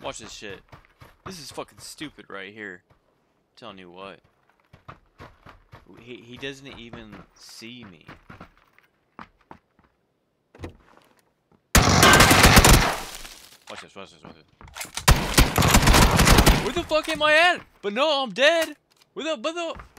Watch this shit. This is fucking stupid right here. I'm telling you what. He doesn't even see me. Watch this, watch this, watch this. Where the fuck am I at? But no, I'm dead. Where the